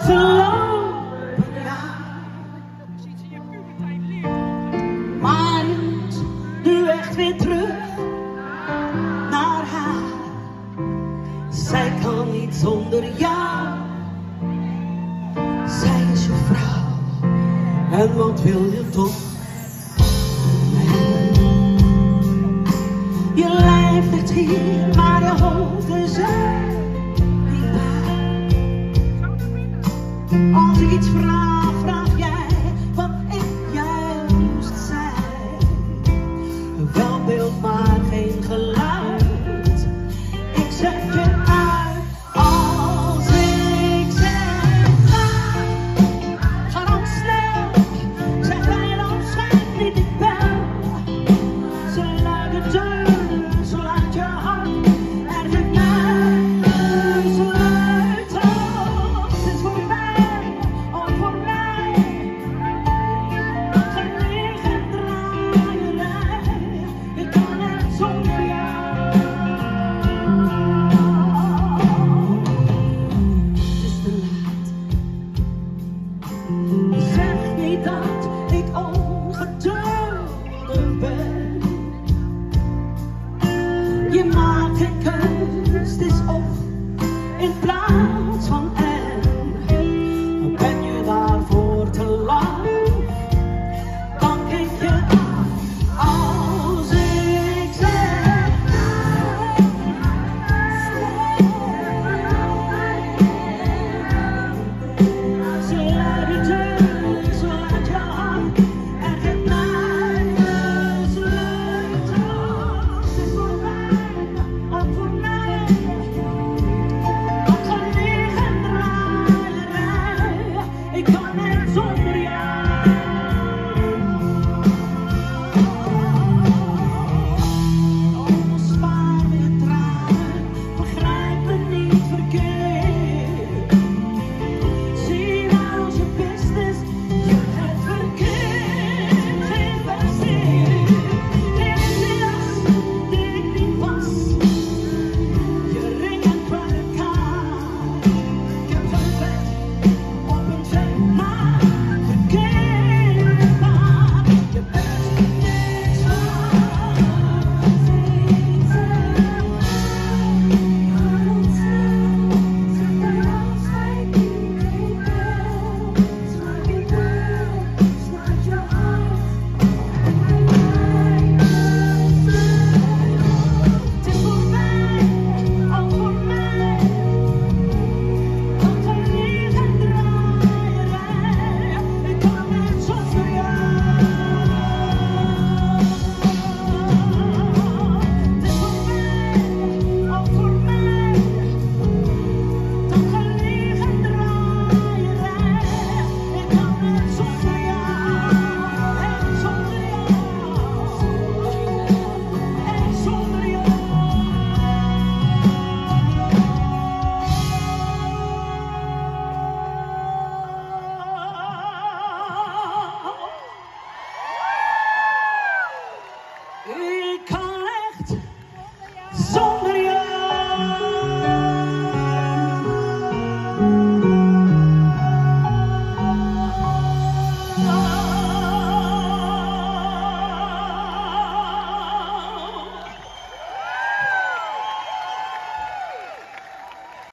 te lopen, ja. Maar je moet nu echt weer terug naar haar. Zij kan niet zonder jou. Zij is je vrouw. En wat wil je toch? Je lijf ligt hier, maar je hoofd is er niet bij. Als ik iets vraag, vraag jij wat ik juist zei. Wel beeld, maar geen geluid. Ik zet je uit als ik zeg ga. Ga dan snel, zeg mij dan schijnt niet ik bel. Ze luidt de deur. Dat ik ongeduldig ben. Je maakt een keus, het is of in plaats van